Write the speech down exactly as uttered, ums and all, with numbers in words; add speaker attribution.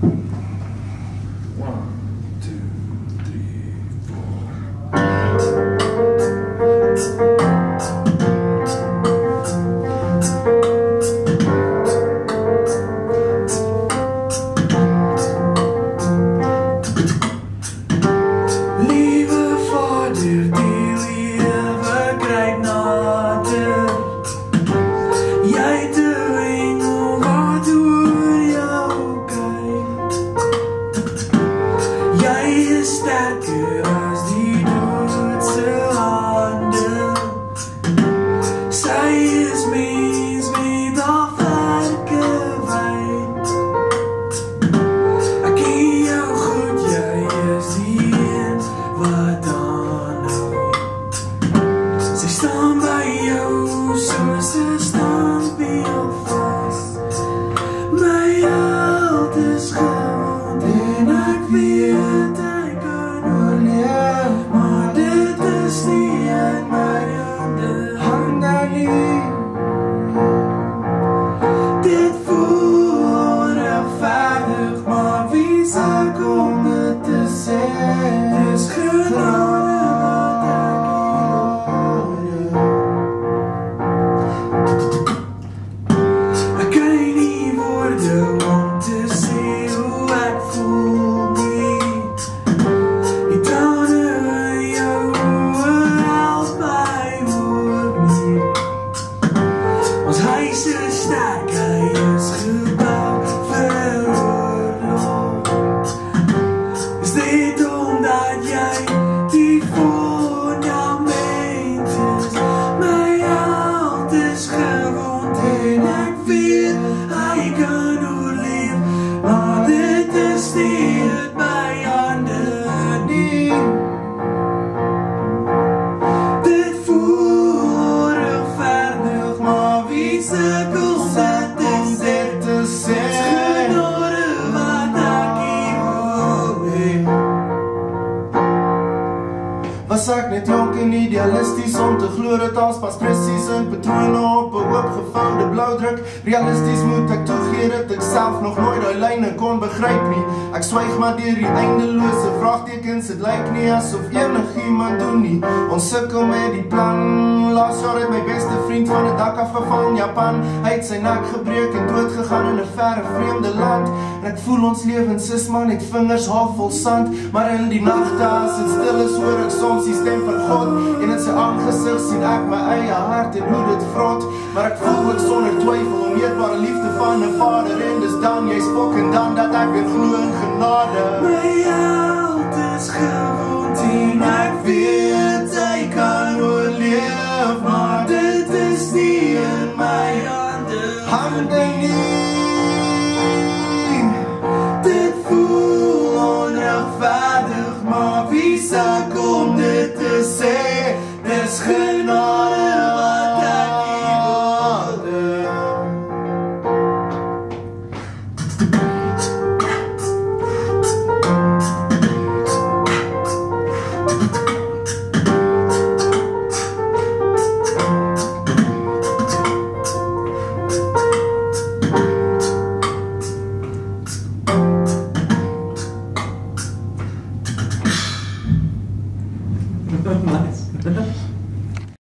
Speaker 1: Was ek net jonk en idealisties om te glo dat alles pas presies in patrone op 'n oopgevoude blauwdruk. Realisties moet ek toegee dat ek self nog nooit die lyne kon begryp nie. Ek swyg maar deur die eindelose vraagtekens. Dit lyk nie asof enigiemand doen nie. Ons sukkel met die plan. Laas jaar het my beste vriend van 'n dak af geval in Japan. Hy het sy nek gebreek en dood gegaan in 'n verre vreemde land. En ek voel ons lewens is maar net vingers half vol sand. Maar in die nagte as dit stil is, hoor ek soms die stem van God. En in sy aangesig sien ek my eie hart en hoe dit vrot. Maar ek voel ook sonder twyfel onmeetbare liefde van 'n vader. En dis dan jy spok en dan dat ek weer glo in genade.
Speaker 2: My held is gewond en ek weet